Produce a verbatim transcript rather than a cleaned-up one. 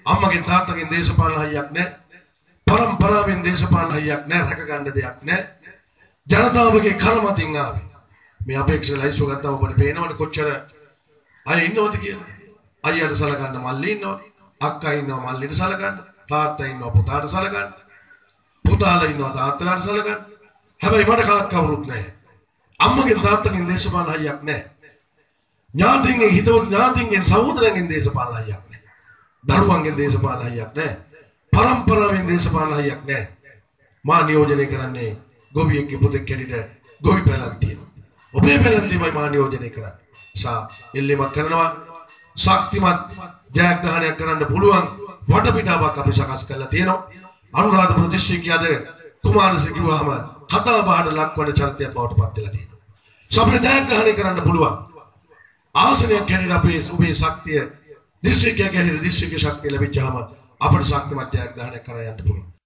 අම්මගෙන් තාත්තගෙන් දේශපාලන හයියක් නැහැ. පරම්පරාවෙන් දේශපාලන හයියක් නැහැ. රැක ගන්න දෙයක් නැහැ. ජනතාවගේ කරමතින් ආවේ. මේ අපේක්ෂා ලයිස්ට් එක ගත්තාම ඔබට පේනවනේ කොච්චර අය ඉන්නවද කියලා. අයියට සලකන්න මල්ලි ඉන්නවා. අක්කා ඉන්නවා මල්ලිට සලකන්න. තාත්තා ඉන්නවා පුතාට සලකන්න. පුතාලා ඉන්නවා තාත්තලාට සලකන්න. හැබැයි මට කාත් කවුරුත් නැහැ. අම්මගෙන් තාත්තගෙන් දේශපාලන හයියක් නැහැ. ඥාතින්ගෙන් හිතවත් ඥාතින්ගෙන් සහෝදරයන්ගෙන් දේශපාලන හයියක් නැහැ. දරුවන්ගෙන් දේශපාලන හයියක් නැහැ. පරම්පරාවෙන් දේශපාලන හයියක් නැහැ. මා නියෝජනය කරන්නේ ගොවියෙක්ගේ පුතෙක් හැටියට ගොවි පැලැන්තිය. ඔබේ පැලැන්තියමයි මා නියෝජනය කරන්නේ. සා එල්ලීමක් කරනවා ශක්තිමත් ජයග්‍රහණයක් කරන්න පුළුවන් වටපිටාවක් අපි සකස් කරලා තියෙනවා. අනුරාධපුර දිස්ත්‍රික්කයේ අද කුමාරසිරි කිව්වහම කතා බහට ලක්වන චරිතයක් බවට පත් වෙලා තියෙනවා. සම්පූර්ණ ජයග්‍රහණය කරන්න පුළුවන්. ආසනයක් හැටියට අපේ ඔබේ ශක්තිය දිස්ත්‍රික්කයේ හැටියට දිස්ත්‍රික්කයේ ශක්තිය ලැබිච්චාම අපට ශක්තිමත් ජයග්‍රහණයක් කරා යන්න පුළුවන්.